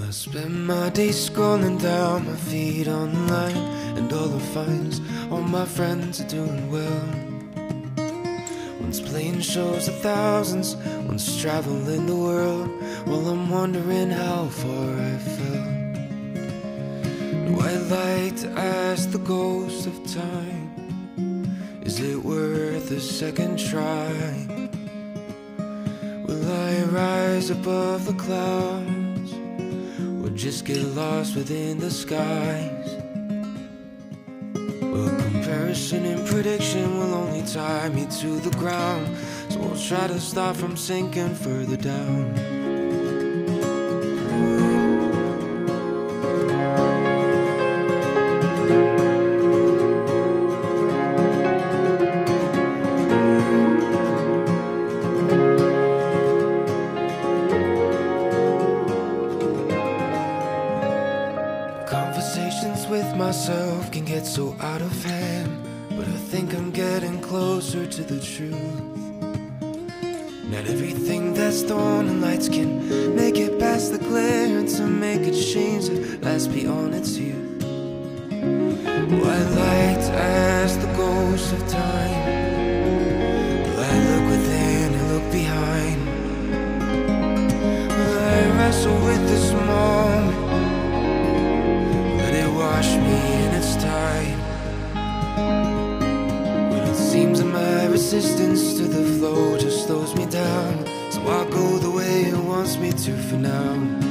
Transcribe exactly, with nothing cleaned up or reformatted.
I spend my days scrolling down my feed online, and all I find is all my friends are doing well. One's playing shows of thousands, one's traveling the world, while I'm wondering how far I fell. Do I like to ask the ghost of time, is it worth a second try? Will I rise above the clouds, or just get lost within the skies? Well, comparison and prediction will only tie me to the ground, so I'll try to stop from sinking further down. Conversations with myself can get so out of hand, but I think I'm getting closer to the truth. Not everything that's thrown in lights can make it past the glare, and to make a change that lasts beyond its youth. Oh, I like to ask the ghost of time, will I look within and look behind? Will I wrestle with this moment, wash me in its tide? When it seems that my resistance to the flow just slows me down, so I'll go the way it wants me to for now.